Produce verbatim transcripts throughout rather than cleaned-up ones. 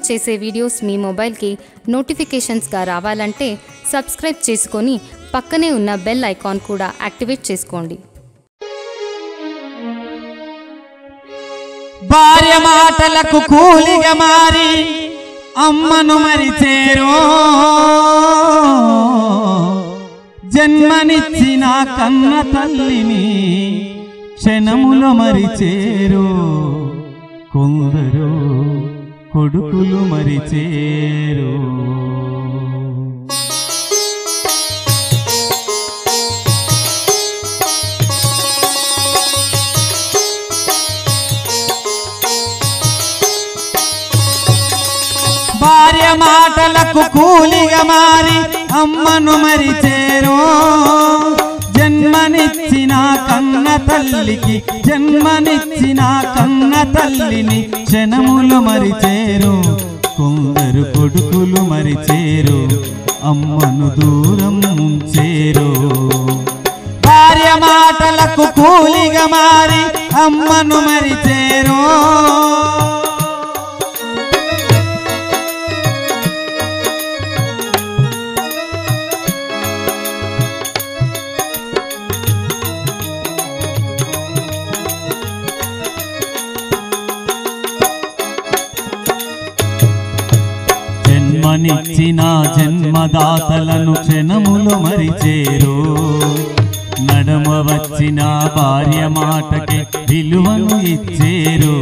చేసే వీడియోస్ మీ మొబైల్కి నోటిఫికేషన్స్గా రావాలంటే సబ్స్క్రైబ్ చేసుకొని పక్కనే ఉన్న బెల్ ఐకాన్ కూడా యాక్టివేట్ చేసుకోండి. భార్య మాటలకు కూలిగా మారి అమ్మను మరిచేరో, జన్మనిచ్చిన కన్న తల్లిని క్షణములో మరిచేరో, కొందరు కొడుకులు మరిచేరో. భార్య మాటలకు కూలిగా మారి అమ్మను మరిచేరో, జన్మనిచ్చిన కన్న తల్లికి జన్మనిచ్చిన కన్న తల్లిని క్షణములు మరిచేరు, కొందరు కొడుకులు మరిచేరు, అమ్మను దూరం ఉంచేరు. భార్య మాటలకు కూలిగా మారి అమ్మను మరిచేరు. జన్మనిచ్చిన జన్మదాతలను క్షణములు మరిచేరు, నడమ వచ్చిన భార్య మాటకి విలువను ఇచ్చేరు.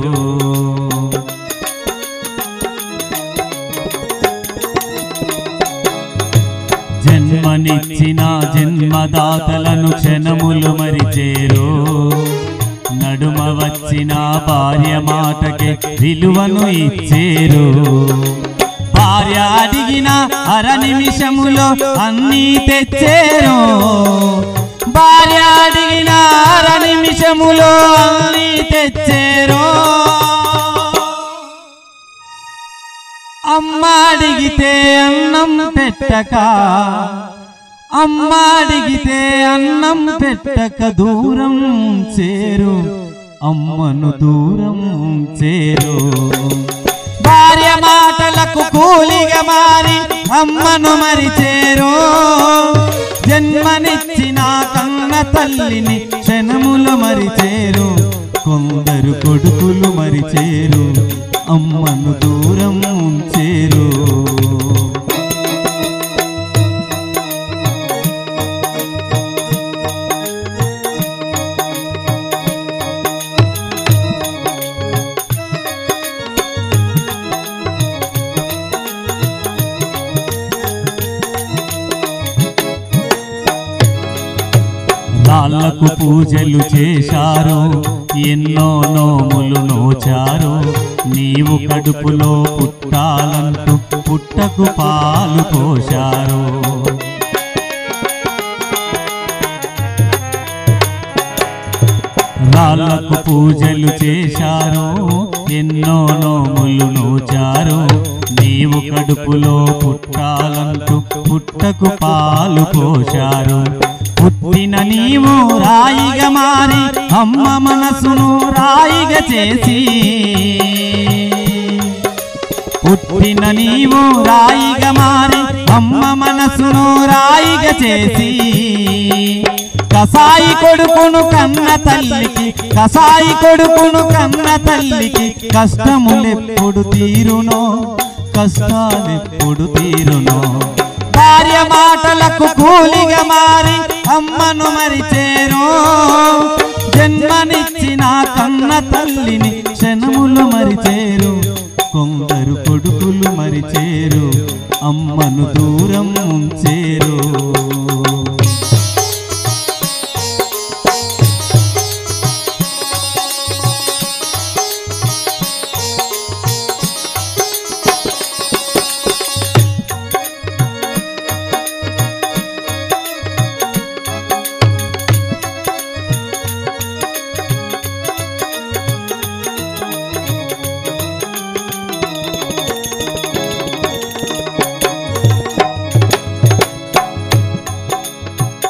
జన్మనిచ్చిన జన్మదాతలను క్షణములు మరిచేరు, నడుమ వచ్చిన భార్య మాటకి విలువను ఇచ్చేరు. భార్య అడిగిన అర నిమిషములో అన్నీ తెచ్చేరు, భార్య అడిగిన అర నిమిషములో అన్నీ తెచ్చేరు. అమ్మ అడిగితే అన్నం పెట్టక అమ్మ అడిగితే అన్నం పెట్టక దూరం చేరు, అమ్మను దూరం చేరు. భార్య మాటలకు కూలిగా మారి అమ్మను మరిచేరు, జన్మనిచ్చిన కన్న తల్లిని క్షణములు మరిచేరు, కొందరు కొడుకులు మరిచేరు, అమ్మను దూరం ఉంచేరు. రాళ్లకు పూజలు చేశారు, ఎన్నో నోములు నోచారు, నీవు కడుపులో పుట్టాలంటూ పుట్టకు పాలు పోశారు. రాళ్లకు పూజలు చేశారు, ఎన్నో నోములు నోచారు, నీవు కడుపులో పుట్టాలంటూ పుట్టకు పాలు పోశారు. పుట్టిన నీవు రాయిగా మారి అమ్మ మనసును రాయిగా చేసి, పుట్టిన నీవు రాయిగా మారి అమ్మ మనసును రాయిగా చేసి, కసాయి కొడుకును కన్న తల్లికి కసాయి కొడుకును కన్న తల్లికి కష్టములెప్పుడు తీరునో, కష్టాలెప్పుడు తీరునో. భార్య మాటలకు కూలిగా మారి అమ్మను మరిచేరు, జన్మనిచ్చిన కన్న తల్లిని క్షణములు మరిచేరు, కొందరు కొడుకులు మరిచేరు, అమ్మను దూరం ఉంచేరు.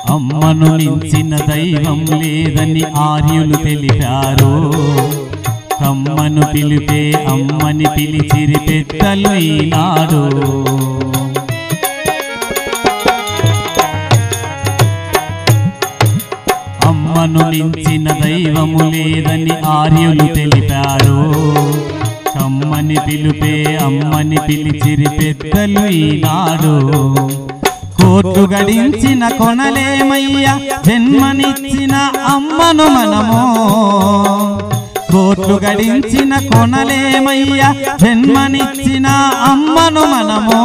అమ్మను మించిన దైవం లేదని ఆర్యులు తెలిపారు, కమ్మను పిలిపే అమ్మని పిలిచిరి పెద్దలు ఈనాడు. అమ్మను మించిన దైవము లేదని ఆర్యులు తెలిపారు. కమ్మని పిలిపే అమ్మని పిలిచిరి పెద్దలు ఈనాడు. కోట్లు గడించిన కొనలేమయ్యా జన్మనిచ్చిన అమ్మను మనము. కోట్లు గడించిన కొనలేమయ్యా జన్మనిచ్చిన అమ్మను మనము.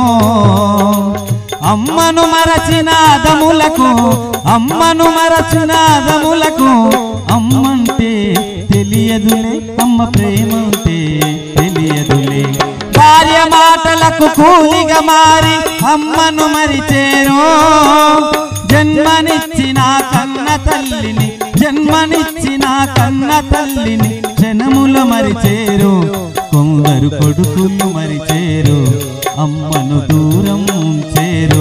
అమ్మను మరచిన అదములకు అమ్మను మరచిన అదములకు అమ్మంటే తెలియదులే, అమ్మ ప్రేమంటే తెలియదులే. భార్య మాటలకు కూలిగా మారి అమ్మను మరిచేరు. జన్మనిచ్చిన కన్న తల్లిని జన్మనిచ్చిన కన్న తల్లిని క్షణములు మరిచేరు. కొందరు కొడుకులు మరిచేరు, అమ్మను దూరం ఉంచేరు.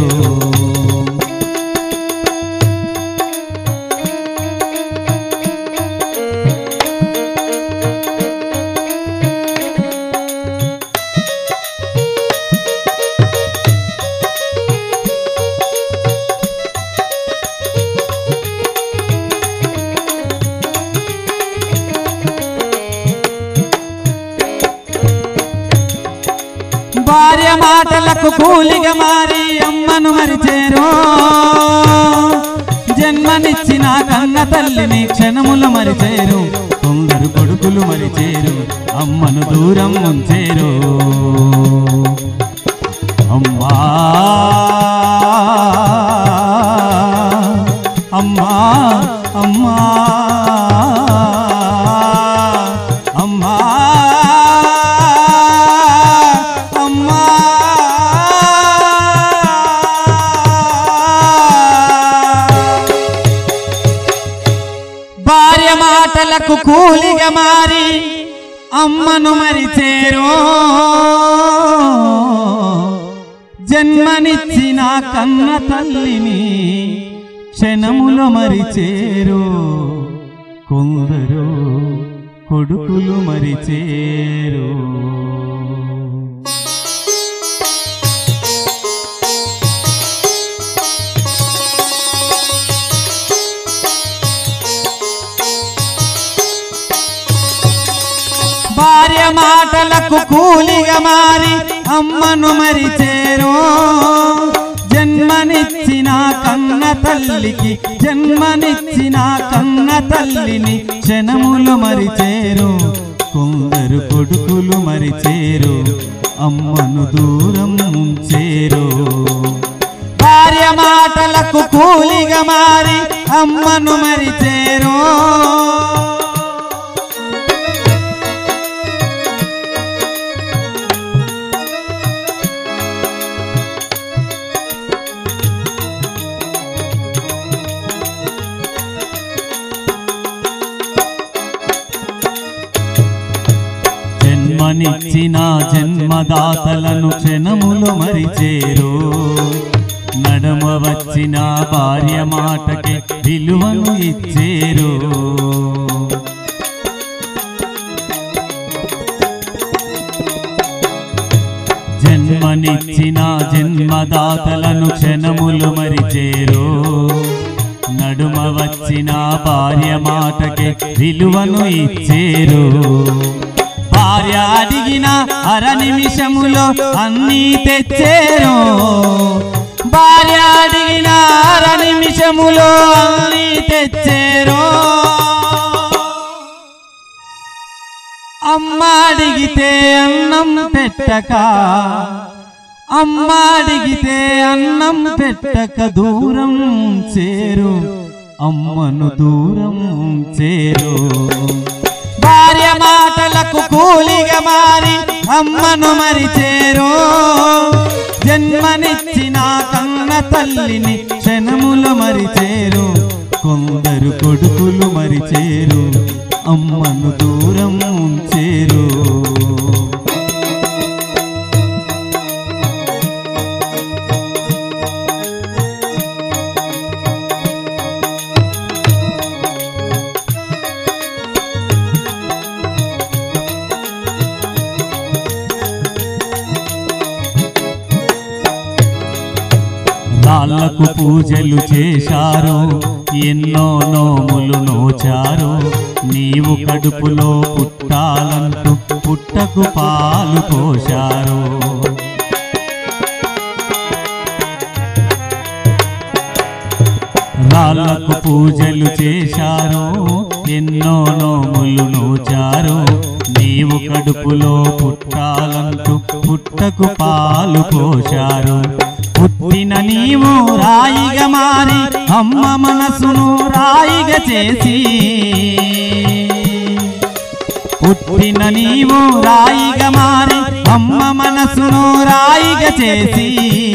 భార్య మాటలకు కూలిగా మారి అమ్మను మరిచేరు. జన్మనిచ్చిన కన్న తల్లిని క్షణములు మరిచేరు. కొందరు కొడుకులు మరిచేరు, అమ్మను దూరం ఉంచేరు. అమ్మా అమ్మా అమ్మా అమ్మా భార్య మాటలకు కూలిగా మారి అమ్మను మరిచేరు. జన్మనిచ్చిన కన్న తల్లిని క్షణములు మరిచేరు. కొందరు కొడుకులు మరిచేరు. భార్య మాటలకు కూలిగా మారి అమ్మను మరిచేరు. జన్మనిచ్చిన కన్న తల్లికి జన్మనిచ్చిన కన్న తల్లిని క్షణములు మరిచేరు. కొందరు కొడుకులు మరిచేరు, అమ్మను దూరం ఉంచేరు. భార్య మాటలకు కూలిగా మారి అమ్మను మరిచేరు. జన్మనిచ్చిన జన్మదాతలను క్షణములు మరిచేరు. నడమ వచ్చిన భార్య మాటకి విలువను ఇచ్చేరు. జన్మనిచ్చిన జన్మదాతలను క్షణములు మరిచేరు. నడుమ వచ్చిన భార్య మాటకి విలువను ఇచ్చేరు. భార్య అడిగిన అర నిమిషములో అన్నీ తెచ్చేరు. భార్య అడిగిన అర నిమిషములో అన్నీ తెచ్చేరు. అమ్మ అడిగితే అన్నం పెట్టక అమ్మ అడిగితే అన్నం పెట్టక దూరం చేరు. అమ్మను దూరం చేరు. భార్య మాటలకు కూలిగా మారి అమ్మను మరిచేరు. జన్మనిచ్చిన కన్న తల్లిని క్షణములు మరిచేరు. కొందరు కొడుకులు మరిచేరు, అమ్మను దూరం ఉంచేరు. రాళ్ళకు పూజలు చేశారు, ఎన్నో నోములు నోచారు, నీవు కడుపులో పుట్టాలంటూ పుట్టకు పాలు పోశారు. రాళ్ళకు పూజలు చేశారు, ఎన్నో నోములు నోచారు, నీవు కడుపులో పుట్టాలంటూ పుట్టకు పాలు పోశారు. పుట్టిన నీవు రాయిగా మారి అమ్మ మనసును రాయిగా చేసి, పుట్టిన నీవు రాయిగా మారి అమ్మ మనసును రాయిగా చేసి,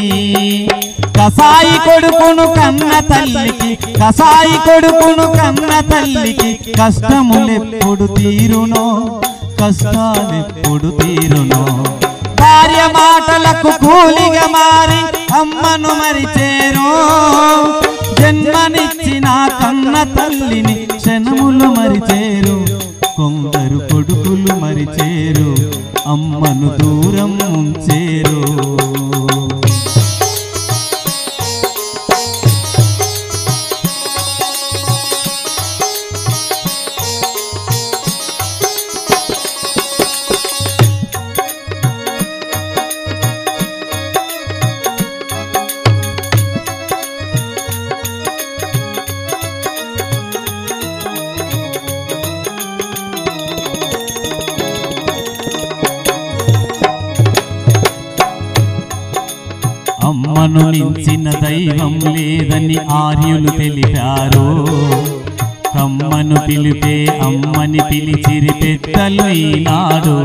కసాయి కొడుకును కన్న తల్లికి కసాయి కొడుకును కన్న తల్లికి కష్టములెప్పుడు తీరునో కష్టాలెప్పుడు తీరునో. భార్య మాటలకు కూలిగా మారి అమ్మను మరిచేరు, జన్మనిచ్చిన కన్న తల్లిని క్షణములు మరిచేరు. కొందరు కొడుకులు మరిచేరు, అమ్మను దూరం ఉంచేరు. అమ్మను మించిన దైవం లేదని ఆర్యులు తెలిపారు, కమ్మను పిలిపే అమ్మని పిలిచిరి పెద్దలు ఈనాడు.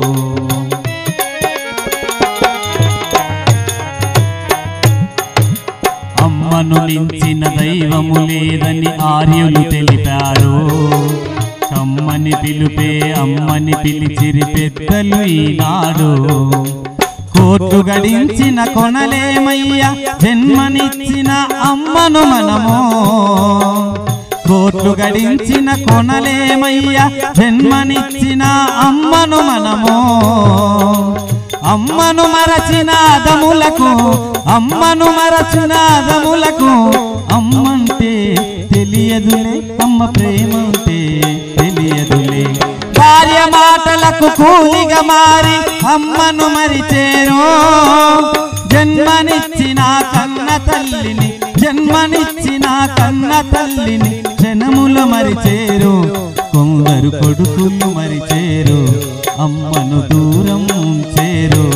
అమ్మను మించిన దైవము లేదని ఆర్యులు తెలిపారు, కమ్మని పిలిపే అమ్మని పిలిచిరి పెద్దలు ఈనాడు. కోర్టు గడించిన కొనలేమయ్యా జన్మనిచ్చిన అమ్మను మనము, కోర్టు గడించిన కొనలేమయ్యా జన్మనిచ్చిన అమ్మను మనము. అమ్మను మరచిన అదములకు అమ్మను మరచిన అదములకు అమ్మంటే తెలియదులే, అమ్మ ప్రేమంటే తెలియదులే. భార్య మాటలకు కూలిగా మారి అమ్మను మరిచేరు, జన్మనిచ్చిన కన్న తల్లిని జన్మనిచ్చిన కన్న తల్లిని క్షణముల మరిచేరు. కొందరు కొడుకులు మరిచేరు, అమ్మను దూరం ఉంచేరు.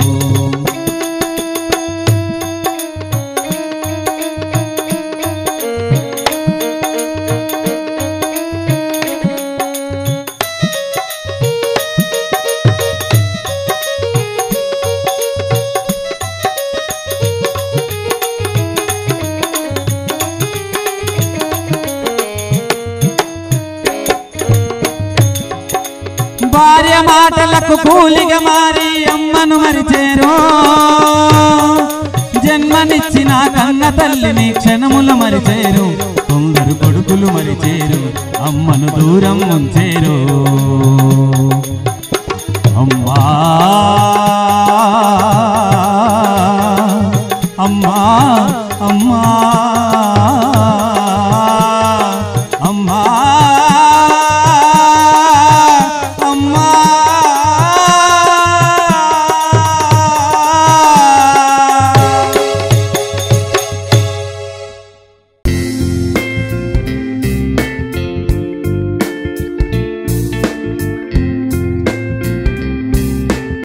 భార్య మాటలకు కూలిగా మారి అమ్మను మరిచేరు, జన్మనిచ్చిన కన్న తల్లిని క్షణములు మరిచేరు. కొందరు కొడుకులు మరిచేరు, అమ్మను దూరం ఉంచేరు.